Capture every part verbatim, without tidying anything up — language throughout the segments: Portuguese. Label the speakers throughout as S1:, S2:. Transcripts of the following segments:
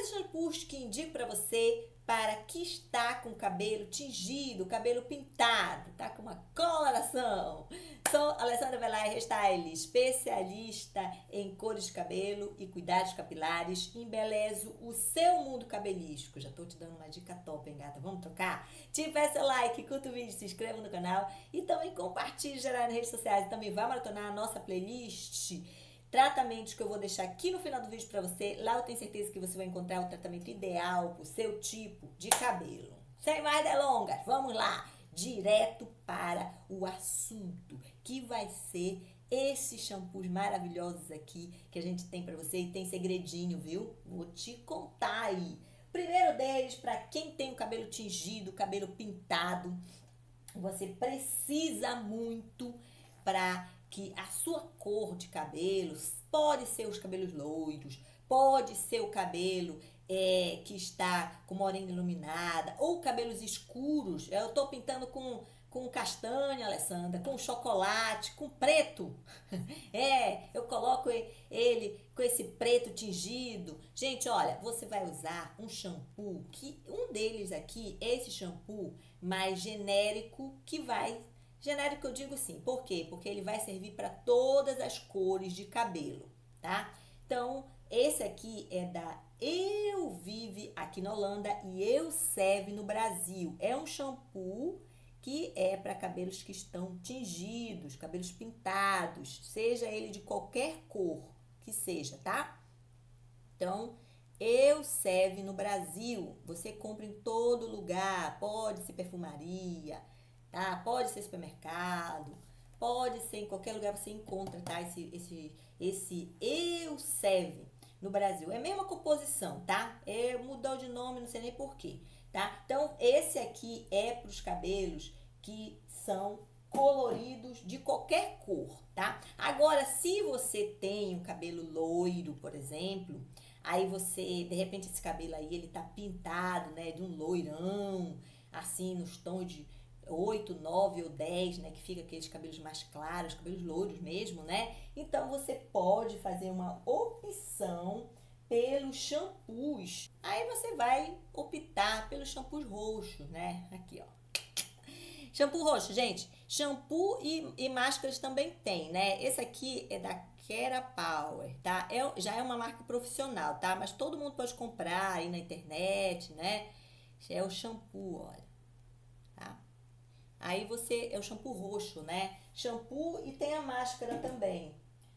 S1: shampoos que indico para você para que está com o cabelo tingido, cabelo pintado, tá com uma coloração. Sou Alessandra Velay Restyle, especialista em cores de cabelo e cuidados capilares. Embelezo o seu mundo cabelístico. Já tô te dando uma dica top, hein, gata? Vamos trocar? Tive seu like, curta o vídeo, se inscreva no canal e também compartilhe geral nas redes sociais. E também vá maratonar a nossa playlist tratamentos que eu vou deixar aqui no final do vídeo pra você. Lá eu tenho certeza que você vai encontrar o tratamento ideal pro seu tipo de cabelo. Sem mais delongas, vamos lá, direto para o assunto, que vai ser esses shampoos maravilhosos aqui que a gente tem pra você. E tem segredinho, viu? Vou te contar aí. Primeiro deles, pra quem tem o cabelo tingido, cabelo pintado, você precisa muito pra que a sua cor de cabelos, pode ser os cabelos loiros, pode ser o cabelo é, que está com morena iluminada, ou cabelos escuros. Eu tô pintando com, com castanha, Alessandra, com chocolate, com preto. É, eu coloco ele com esse preto tingido. Gente, olha, você vai usar um shampoo, que um deles aqui é esse shampoo mais genérico, que vai... Genérico eu digo sim, por quê? Porque ele vai servir para todas as cores de cabelo, tá? Então, esse aqui é da Elvive aqui na Holanda e Elseve no Brasil. É um shampoo que é para cabelos que estão tingidos, cabelos pintados, seja ele de qualquer cor que seja, tá? Então, Elseve no Brasil, você compra em todo lugar, pode ser perfumaria, tá? Pode ser supermercado, pode ser em qualquer lugar você encontra, tá? Esse, esse, esse Elseve no Brasil. É a mesma composição, tá? É, mudou de nome, não sei nem porquê, tá? Então, esse aqui é para os cabelos que são coloridos de qualquer cor, tá? Agora, se você tem um cabelo loiro, por exemplo, aí você, de repente, esse cabelo aí, ele tá pintado, né? De um loirão, assim, nos tons de oito, nove ou dez, né, que fica aqueles cabelos mais claros, cabelos louros mesmo, né? Então você pode fazer uma opção pelos shampoos. Aí você vai optar pelos shampoos roxos, né? Aqui, ó. Shampoo roxo, gente. Shampoo e, e máscaras também tem, né? Esse aqui é da Kerapower, tá? É, já é uma marca profissional, tá? Mas todo mundo pode comprar aí na internet, né? É o shampoo, olha. Tá? Aí você, é o shampoo roxo, né? Shampoo e tem a máscara também.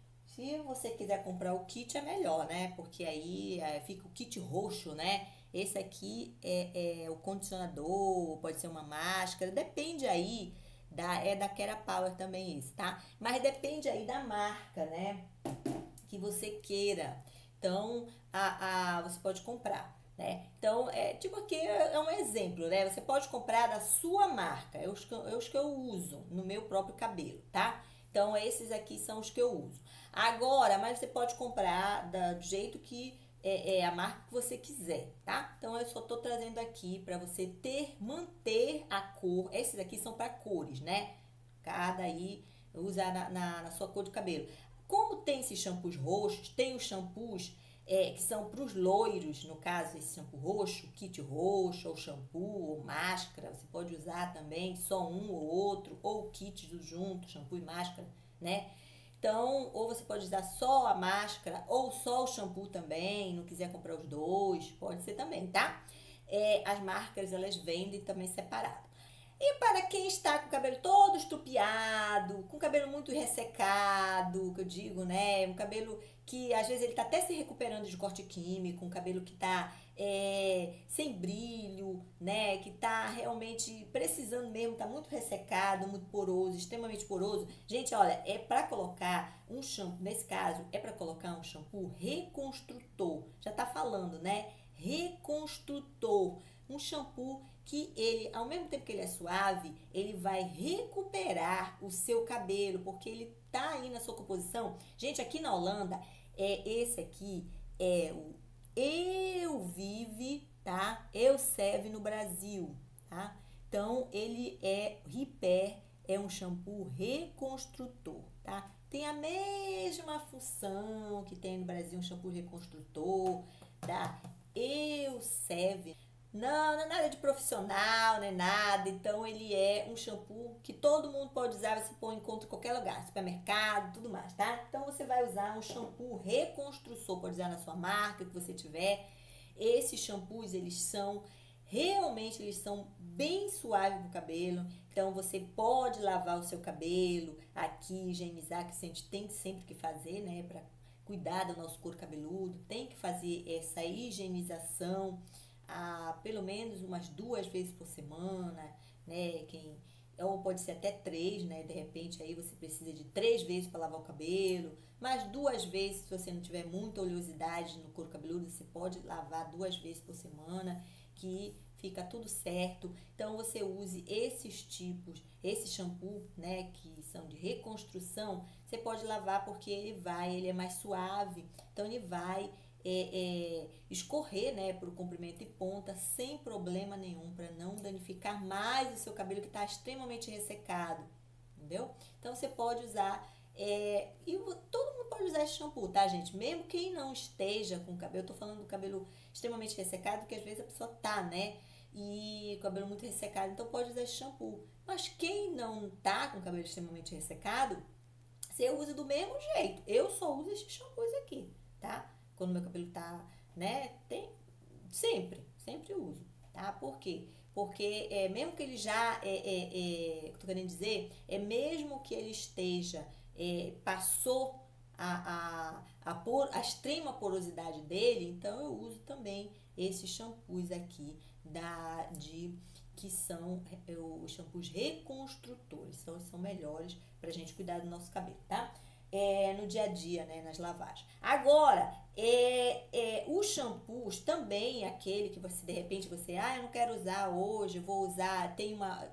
S1: Se você quiser comprar o kit é melhor, né? Porque aí é, fica o kit roxo, né? Esse aqui é, é o condicionador, pode ser uma máscara, depende aí, da, é da Kerapower também esse, tá? Mas depende aí da marca, né? Que você queira. Então, a, a, você pode comprar. Né? Então, é tipo aqui é um exemplo, né? Você pode comprar da sua marca, é os, que, é os que eu uso no meu próprio cabelo, tá? Então, esses aqui são os que eu uso. Agora, mas você pode comprar da, do jeito que é, é a marca que você quiser, tá? Então, eu só tô trazendo aqui para você ter, manter a cor. Esses aqui são para cores, né? Cada aí usar na, na, na sua cor de cabelo. Como tem esses shampoos roxos, tem os shampoos É, que são para os loiros, no caso, esse shampoo roxo, kit roxo, ou shampoo, ou máscara, você pode usar também só um ou outro, ou kit junto, shampoo e máscara, né? Então, ou você pode usar só a máscara, ou só o shampoo também, não quiser comprar os dois, pode ser também, tá? É, as marcas, elas vendem também separado. E para quem está com o cabelo todo estrupiado, com o cabelo muito ressecado, que eu digo, né? Um cabelo que às vezes ele está até se recuperando de corte químico, um cabelo que está é, sem brilho, né? Que está realmente precisando mesmo, está muito ressecado, muito poroso, extremamente poroso. Gente, olha, é para colocar um shampoo, nesse caso, é para colocar um shampoo reconstrutor. Já está falando, né? Reconstrutor. Um shampoo que ele, ao mesmo tempo que ele é suave, ele vai recuperar o seu cabelo, porque ele tá aí na sua composição. Gente, aqui na Holanda, é, esse aqui é o Elvive, tá? Elseve no Brasil, tá? Então, ele é Repair, é um shampoo reconstrutor, tá? Tem a mesma função que tem no Brasil um shampoo reconstrutor da serve. Não, não é nada de profissional, não é nada. Então ele é um shampoo que todo mundo pode usar, você põe encontra em qualquer lugar, supermercado, tudo mais, tá? Então você vai usar um shampoo reconstrutor, pode usar na sua marca que você tiver. Esses shampoos, eles são realmente, eles são bem suaves pro cabelo. Então você pode lavar o seu cabelo aqui, higienizar, que a gente tem sempre que fazer, né, para cuidar do nosso couro cabeludo. Tem que fazer essa higienização a, pelo menos umas duas vezes por semana, né? Quem, ou pode ser até três, né? De repente aí você precisa de três vezes para lavar o cabelo, mas duas vezes, se você não tiver muita oleosidade no couro cabeludo, você pode lavar duas vezes por semana, que fica tudo certo. Então você use esses tipos, esse shampoo, né, que são de reconstrução, você pode lavar porque ele vai, ele é mais suave, então ele vai É, é, escorrer, né, para o comprimento e ponta sem problema nenhum, para não danificar mais o seu cabelo que está extremamente ressecado, entendeu? Então você pode usar, é, e todo mundo pode usar esse shampoo, tá, gente? Mesmo quem não esteja com cabelo, eu tô falando do cabelo extremamente ressecado, porque às vezes a pessoa tá, né, e o cabelo muito ressecado, então pode usar esse shampoo. Mas quem não tá com o cabelo extremamente ressecado, você usa do mesmo jeito. Eu só uso esses shampoos aqui, tá? Quando meu cabelo tá, né, tem, sempre, sempre uso, tá? Por quê? Porque é, mesmo que ele já, é, é, é, tô querendo dizer, é mesmo que ele esteja, é, passou a, a, a, por, a extrema porosidade dele, então eu uso também esses shampoos aqui, da, de, que são é, os shampoos reconstrutores, são, são melhores pra gente cuidar do nosso cabelo, tá? É, no dia a dia, né, nas lavagens. Agora, é, é, os shampoos também, aquele que você, de repente, você, ah, eu não quero usar hoje, vou usar, tem uma...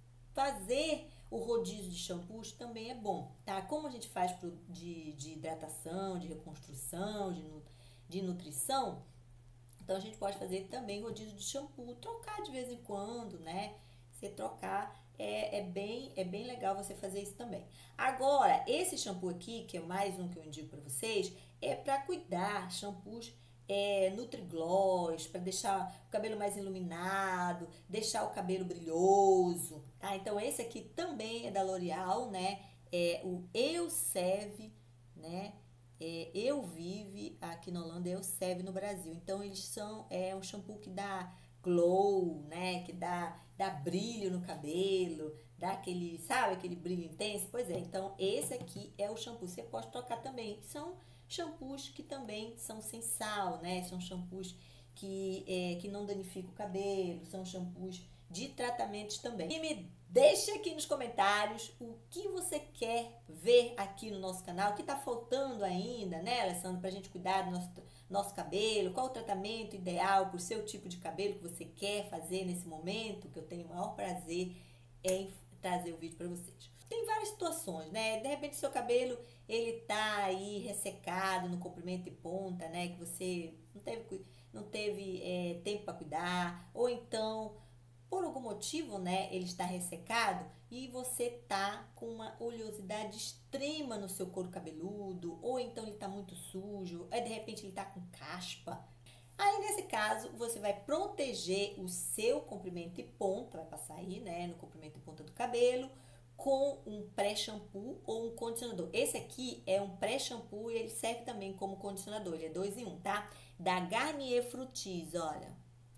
S1: Fazer o rodízio de shampoos também é bom, tá? Como a gente faz pro, de, de hidratação, de reconstrução, de, de nutrição, então a gente pode fazer também rodízio de shampoo, trocar de vez em quando, né? Você trocar... É, é, bem, é bem legal você fazer isso também. Agora, esse shampoo aqui, que é mais um que eu indico para vocês, é para cuidar, shampoos é, Nutri-Gloss, para deixar o cabelo mais iluminado, deixar o cabelo brilhoso, tá? Então, esse aqui também é da L'Oréal, né? É o Elseve, né? É, Eu Vive, aqui na Holanda, Eu Seve no Brasil. Então, eles são, é um shampoo que dá glow, né? Que dá, dá brilho no cabelo, dá aquele, sabe, aquele brilho intenso. Pois é, então esse aqui é o shampoo. Você pode trocar também. São shampoos que também são sem sal, né? São shampoos que, é, que não danificam o cabelo, são shampoos de tratamentos também. E me deixa aqui nos comentários o que você quer ver aqui no nosso canal, o que tá faltando ainda, né, Alessandra, pra gente cuidar do nosso, nosso cabelo, qual o tratamento ideal pro seu tipo de cabelo que você quer fazer nesse momento, que eu tenho o maior prazer em trazer o vídeo para vocês. Tem várias situações, né? De repente seu cabelo, ele tá aí ressecado no comprimento e ponta, né, que você não teve, não teve é, tempo para cuidar, ou então por algum motivo, né, ele está ressecado e você tá com uma oleosidade extrema no seu couro cabeludo, ou então ele tá muito sujo, aí de repente ele tá com caspa. Aí nesse caso, você vai proteger o seu comprimento e ponta, vai passar aí, né, no comprimento e ponta do cabelo, com um pré-shampoo ou um condicionador. Esse aqui é um pré-shampoo e ele serve também como condicionador, ele é dois em um, tá? Da Garnier Fructis, olha.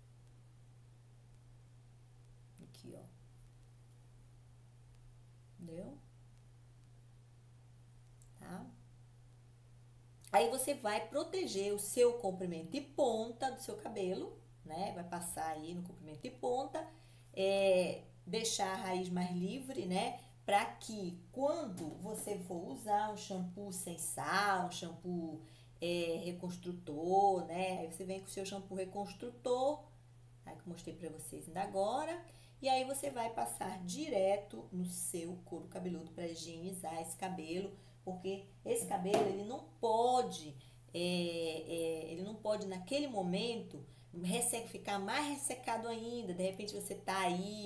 S1: Aqui, ó. Entendeu? Tá? Aí você vai proteger o seu comprimento e ponta do seu cabelo, né? Vai passar aí no comprimento e ponta, é, deixar a raiz mais livre, né? Para que quando você for usar um shampoo sem sal, um shampoo é, reconstrutor, né? Aí você vem com o seu shampoo reconstrutor, aí que eu mostrei para vocês ainda agora. E aí você vai passar direto no seu couro cabeludo para higienizar esse cabelo, porque esse cabelo ele não pode, é, é, ele não pode naquele momento ficar mais ressecado ainda. De repente você tá aí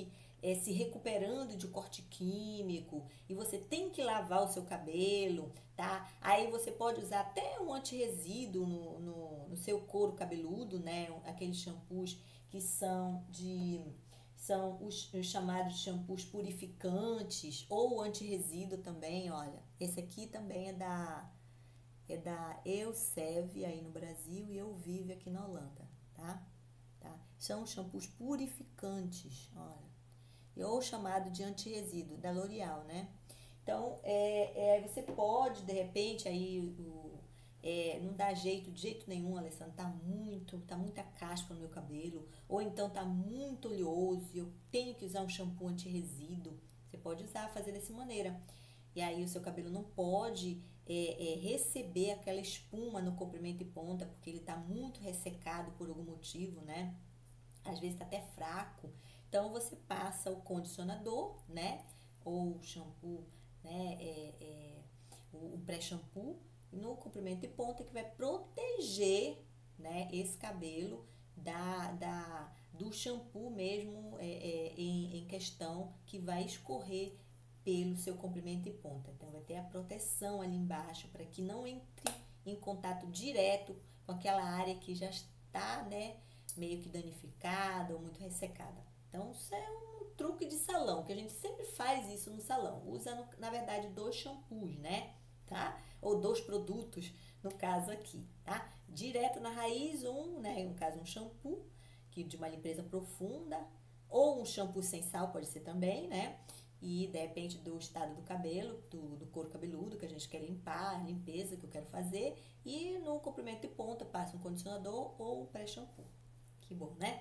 S1: é, se recuperando de corte químico e você tem que lavar o seu cabelo, tá? Aí você pode usar até um antirresíduo no, no, no seu couro cabeludo, né? Aqueles shampoos que são de... São os, os chamados shampoos purificantes ou antirresíduo também, olha. Esse aqui também é da, é da Elseve aí no Brasil e Elvive aqui na Holanda, tá? tá? São shampoos purificantes, olha. Ou chamado de antirresíduo, da L'Oréal, né? Então, é, é, você pode, de repente, aí o... É, não dá jeito, de jeito nenhum, Alessandra, tá muito, tá muita casca no meu cabelo, ou então tá muito oleoso e eu tenho que usar um shampoo anti-resíduo. Você pode usar, fazer dessa maneira. E aí o seu cabelo não pode é, é, receber aquela espuma no comprimento e ponta, porque ele tá muito ressecado por algum motivo, né? Às vezes tá até fraco. Então você passa o condicionador, né? Ou o shampoo, né? É, é, o, o pré-shampoo no comprimento e ponta que vai proteger, né, esse cabelo da, da, do shampoo mesmo é, é, em, em questão que vai escorrer pelo seu comprimento e ponta. Então vai ter a proteção ali embaixo para que não entre em contato direto com aquela área que já está, né, meio que danificada ou muito ressecada. Então isso é um truque de salão, que a gente sempre faz isso no salão. Usa, no, na verdade, dois shampoos, né? Tá? Ou dois produtos, no caso aqui, tá? Direto na raiz, um, né? No caso, um shampoo, que de uma limpeza profunda, ou um shampoo sem sal, pode ser também, né? E depende do estado do cabelo, do, do couro cabeludo que a gente quer limpar, a limpeza que eu quero fazer. E no comprimento e ponta, passa um condicionador ou um pré-shampoo. Que bom, né?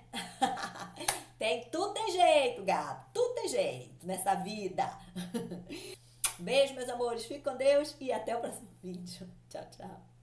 S1: Tem, tudo tem jeito, gato. Tudo tem jeito nessa vida. Beijo, meus amores. Fique com Deus e até o próximo vídeo. Tchau, tchau.